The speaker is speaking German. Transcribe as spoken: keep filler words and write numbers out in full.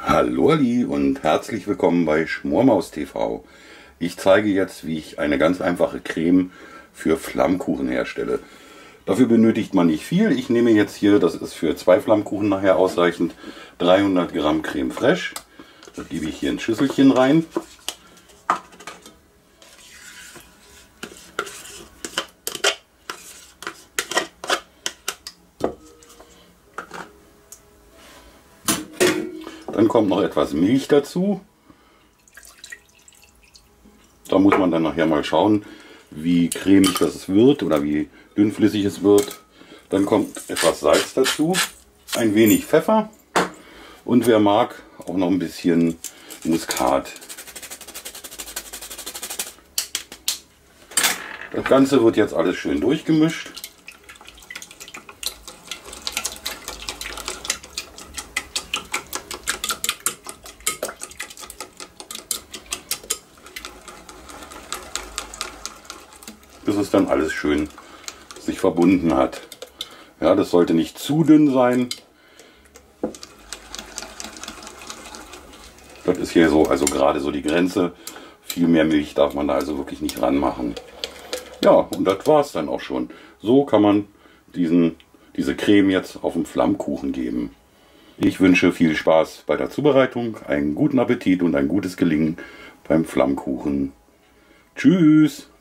Hallo Ali und herzlich willkommen bei Schmormaus T V. Ich zeige jetzt, wie ich eine ganz einfache Creme für Flammkuchen herstelle. Dafür benötigt man nicht viel. Ich nehme jetzt hier, das ist für zwei Flammkuchen nachher ausreichend, dreihundert Gramm Creme Fraiche. Das gebe ich hier in ein Schüsselchen rein. Dann kommt noch etwas Milch dazu. Da muss man dann nachher mal schauen, wie cremig das wird oder wie dünnflüssig es wird. Dann kommt etwas Salz dazu, ein wenig Pfeffer und wer mag, auch noch ein bisschen Muskat. Das Ganze wird jetzt alles schön durchgemischt. Bis es dann alles schön sich verbunden hat. Ja, das sollte nicht zu dünn sein. Das ist hier so, also gerade so die Grenze. Viel mehr Milch darf man da also wirklich nicht ranmachen. Ja, und das war es dann auch schon. So kann man diesen, diese Creme jetzt auf den Flammkuchen geben. Ich wünsche viel Spaß bei der Zubereitung, einen guten Appetit und ein gutes Gelingen beim Flammkuchen. Tschüss!